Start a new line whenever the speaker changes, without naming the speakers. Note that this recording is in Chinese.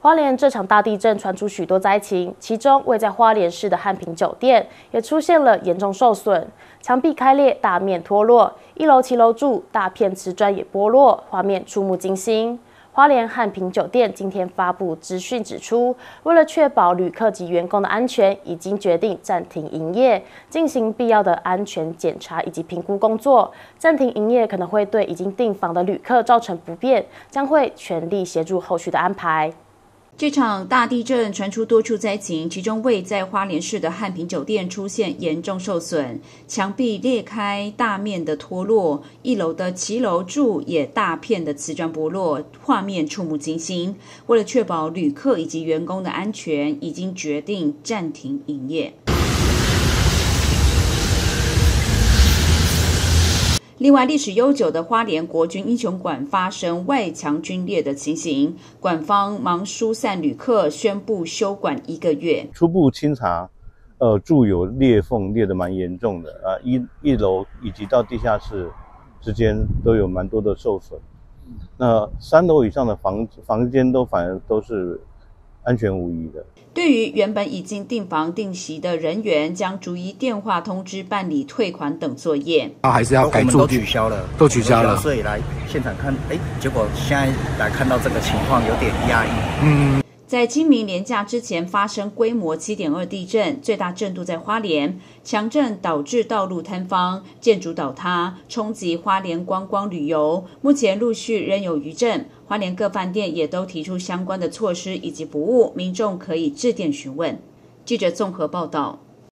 花莲这场大地震传出许多灾情，其中位在花莲市的汉平酒店也出现了严重受损，墙壁开裂，大面脱落，1楼骑楼柱大片瓷砖也剥落，画面触目惊心。花莲汉平酒店今天发布资讯指出，为了确保旅客及员工的安全，已经决定暂停营业，进行必要的安全检查以及评估工作。暂停营业可能会对已经订房的旅客造成不便，将会全力协助后续的安排。
这场大地震传出多处灾情，其中位在花莲市的汉平酒店出现严重受损，墙壁裂开，大面的脱落，1楼的骑楼柱也大片的瓷砖剥落，画面触目惊心。为了确保旅客以及员工的安全，已经决定暂停营业。另外，历史悠久的花莲国军英雄馆发生外墙龟裂的情形，馆方忙疏散旅客，宣布休馆1个月。
初步清查，柱有裂缝，裂得蛮严重的啊，一楼以及到地下室之间都有蛮多的受损。那3楼以上的房间反而都是安全无虞的。
对于原本已经订房定席的人员，将逐一电话通知办理退款等作业。
还是要改住，
都取消了，所以来现场看，结果现在来看到这个情况有点压抑。
在清明连假之前发生规模7.2地震，最大震度在花莲，强震导致道路坍方、建筑倒塌，冲击花莲观光旅游。目前陆续仍有余震，花莲各饭店也都提出相关的措施以及服务，民众可以致电询问。记者综合报道。